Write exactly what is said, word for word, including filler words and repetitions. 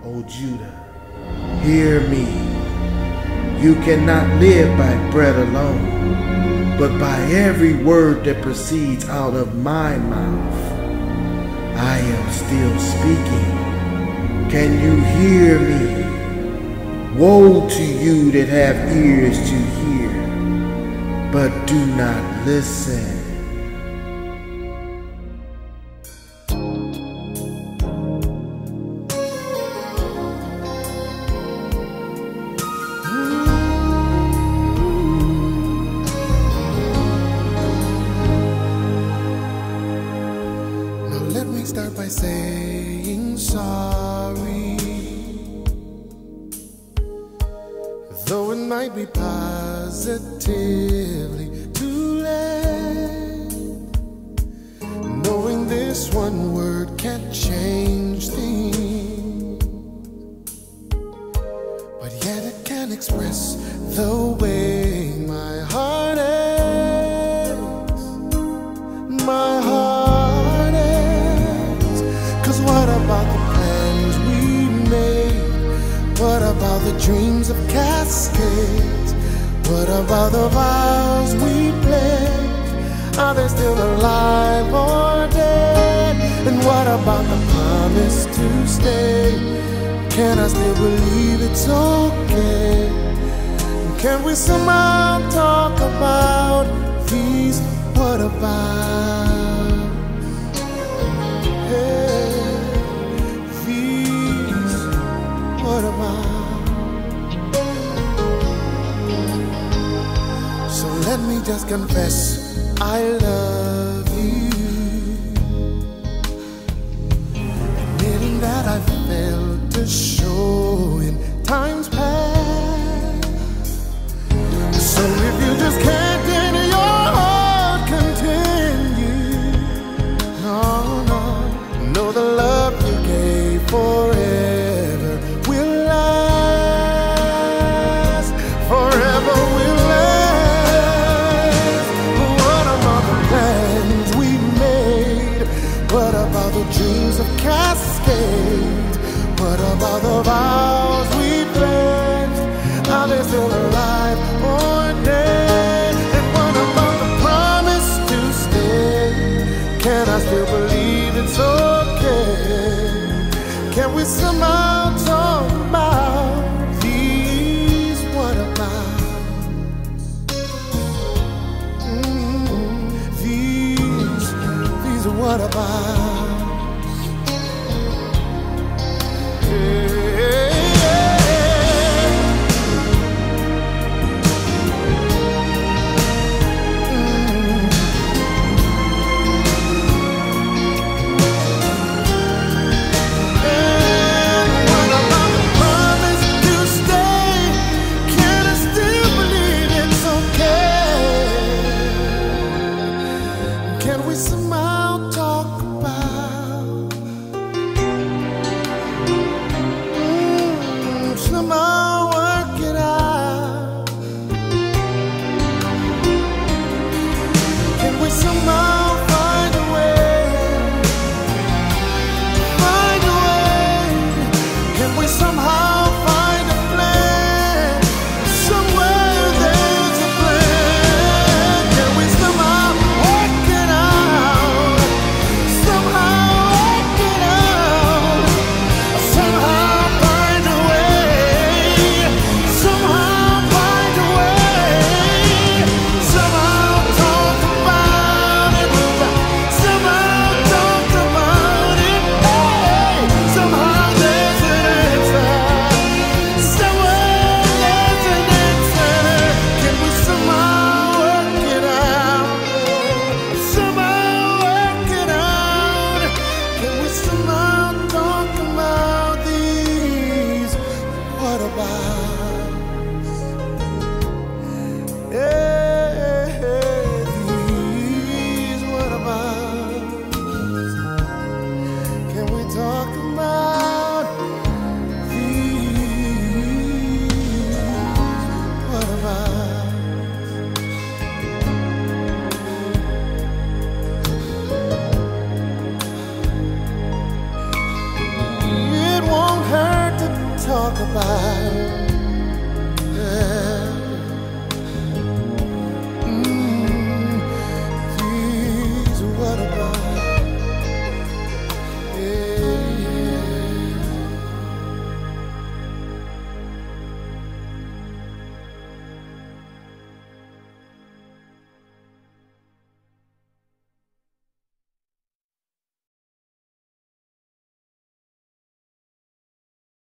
O Judah, hear me. You cannot live by bread alone, but by every word that proceeds out of my mouth. I am still speaking. Can you hear me? Woe to you that have ears to hear, but do not listen. Let me start by saying sorry, though it might be positively too late. Knowing this one word can't change things, but yet it can express the way my heart aches, my heart. What about the plans we made? What about the dreams of cascades? What about the vows we pledged? Are they still alive or dead? And what about the promise to stay? Can I still believe it's okay? Can we somehow talk about these what about? Hey. What about? So let me just confess I love you, admitting that I failed to show in times past. So if you just can't in your heart continue, no, no, know the love you gave forever dreams of cascades. What about the vows we pledged? Are they still alive or dead? And what about the promise to stay? Can I still believe it's okay? Can we somehow talk about these what about? Mm, these, these are what about? Can we somehow talk about talk about